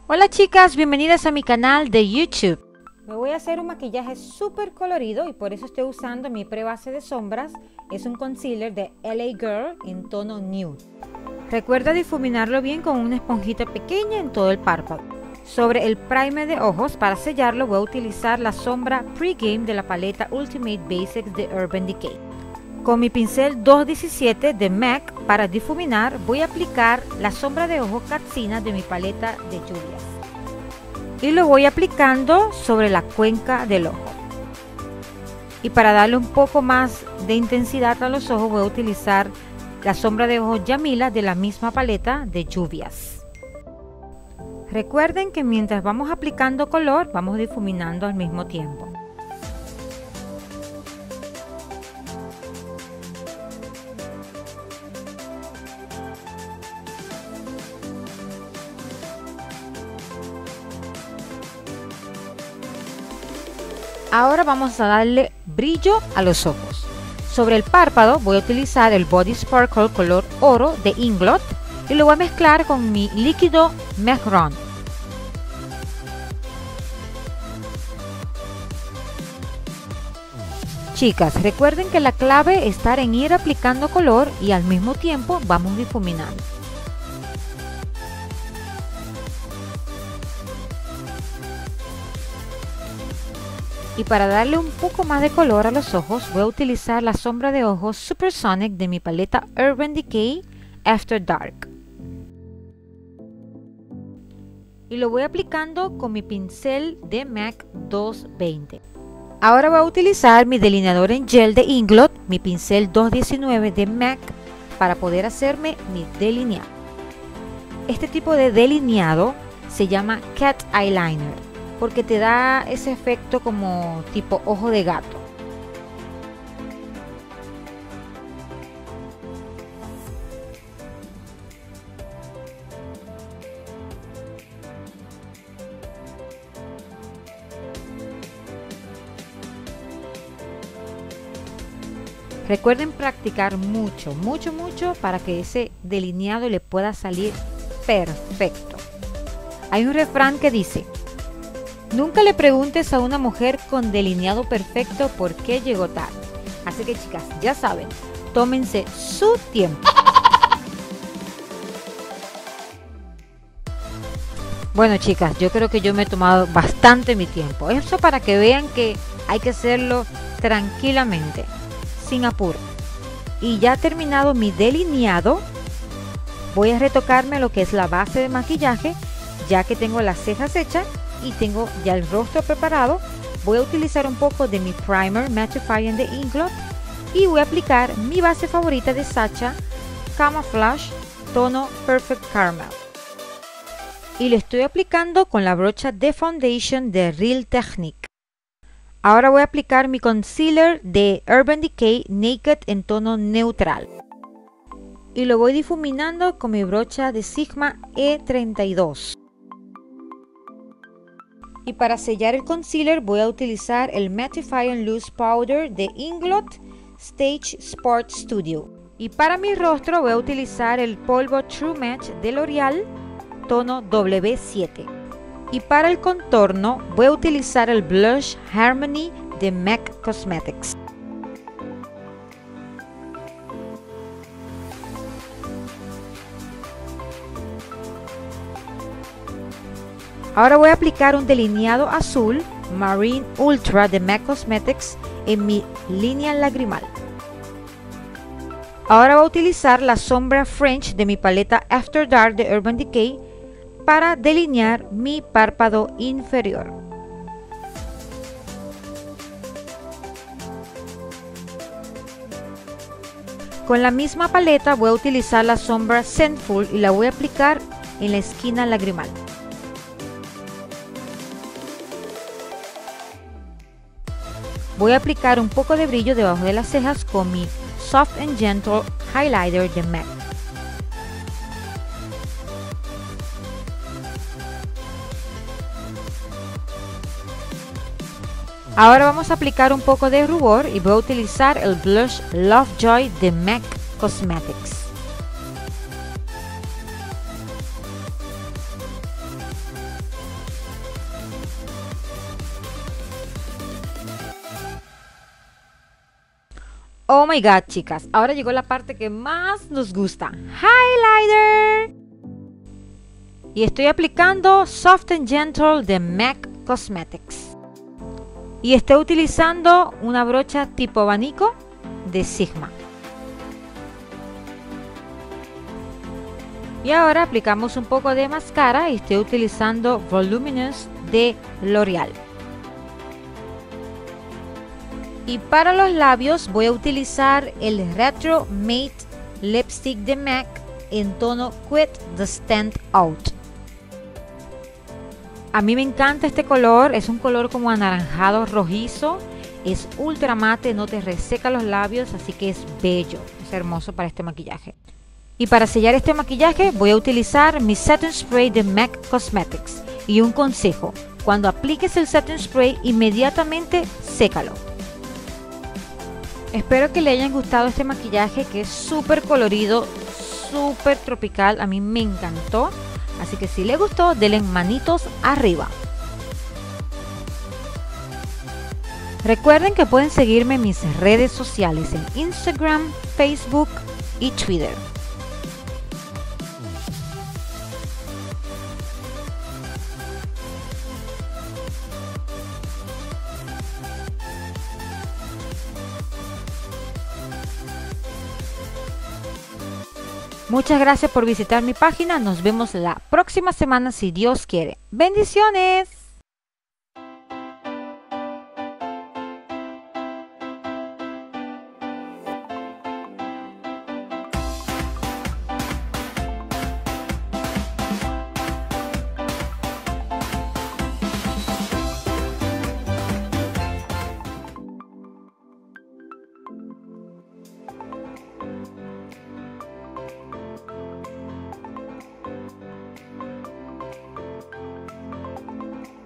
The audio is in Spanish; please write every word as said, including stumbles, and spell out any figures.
Hola chicas, bienvenidas a mi canal de YouTube. Me voy a hacer un maquillaje súper colorido y por eso estoy usando mi prebase de sombras. Es un concealer de L A Girl en tono nude. Recuerda difuminarlo bien con una esponjita pequeña en todo el párpado. Sobre el primer de ojos, para sellarlo voy a utilizar la sombra Pregame de la paleta Ultimate Basics de Urban Decay. Con mi pincel dos diecisiete de MAC para difuminar voy a aplicar la sombra de ojo Katsina de mi paleta de lluvias. Y lo voy aplicando sobre la cuenca del ojo. Y para darle un poco más de intensidad a los ojos voy a utilizar la sombra de ojo Yamila de la misma paleta de lluvias. Recuerden que mientras vamos aplicando color, vamos difuminando al mismo tiempo. Ahora vamos a darle brillo a los ojos. Sobre el párpado voy a utilizar el Body Sparkle color oro de Inglot y lo voy a mezclar con mi líquido Mehron. Chicas, recuerden que la clave está en ir aplicando color y al mismo tiempo vamos difuminando. Y para darle un poco más de color a los ojos voy a utilizar la sombra de ojos Supersonic de mi paleta Urban Decay After Dark. Y lo voy aplicando con mi pincel de MAC doscientos veinte. Ahora voy a utilizar mi delineador en gel de Inglot, mi pincel dos diecinueve de MAC para poder hacerme mi delineado. Este tipo de delineado se llama Cat Eyeliner, porque te da ese efecto como tipo ojo de gato. Recuerden practicar mucho, mucho, mucho para que ese delineado le pueda salir perfecto. Hay un refrán que dice: nunca le preguntes a una mujer con delineado perfecto por qué llegó tarde. Así que chicas, ya saben, tómense su tiempo. Bueno chicas, yo creo que yo me he tomado bastante mi tiempo. Eso para que vean que hay que hacerlo tranquilamente, sin apuro. Y ya terminado mi delineado, voy a retocarme lo que es la base de maquillaje, ya que tengo las cejas hechas y tengo ya el rostro preparado. Voy a utilizar un poco de mi primer mattifying de Inglot y voy a aplicar mi base favorita de Sacha, Camouflage, tono Perfect Caramel. Y lo estoy aplicando con la brocha de foundation de Real Technique. Ahora voy a aplicar mi concealer de Urban Decay Naked en tono neutral. Y lo voy difuminando con mi brocha de Sigma E treinta y dos. Y para sellar el concealer voy a utilizar el Mattifying Loose Powder de Inglot Stage Sport Studio. Y para mi rostro voy a utilizar el polvo True Match de L'Oreal, tono W siete. Y para el contorno voy a utilizar el Blush Harmony de MAC Cosmetics. Ahora voy a aplicar un delineado azul Marine Ultra de MAC Cosmetics en mi línea lagrimal. Ahora voy a utilizar la sombra French de mi paleta After Dark de Urban Decay para delinear mi párpado inferior. Con la misma paleta voy a utilizar la sombra Scentful y la voy a aplicar en la esquina lagrimal. Voy a aplicar un poco de brillo debajo de las cejas con mi Soft and Gentle Highlighter de MAC. Ahora vamos a aplicar un poco de rubor y voy a utilizar el blush Lovejoy de MAC Cosmetics. Oh my god, chicas, ahora llegó la parte que más nos gusta. Highlighter. Y estoy aplicando Soft and Gentle de M A C Cosmetics. Y estoy utilizando una brocha tipo abanico de Sigma. Y ahora aplicamos un poco de máscara y estoy utilizando Voluminous de L'Oreal. Y para los labios voy a utilizar el Retro Matte Lipstick de M A C en tono Quit the Stand Out. A mí me encanta este color, es un color como anaranjado rojizo, es ultra mate, no te reseca los labios, así que es bello, es hermoso para este maquillaje. Y para sellar este maquillaje voy a utilizar mi Setting Spray de M A C Cosmetics. Y un consejo, cuando apliques el Setting Spray inmediatamente sécalo. Espero que le hayan gustado este maquillaje que es súper colorido, súper tropical, a mí me encantó. Así que si les gustó, denle manitos arriba. Recuerden que pueden seguirme en mis redes sociales en Instagram, Facebook y Twitter. Muchas gracias por visitar mi página. Nos vemos la próxima semana si Dios quiere. ¡Bendiciones!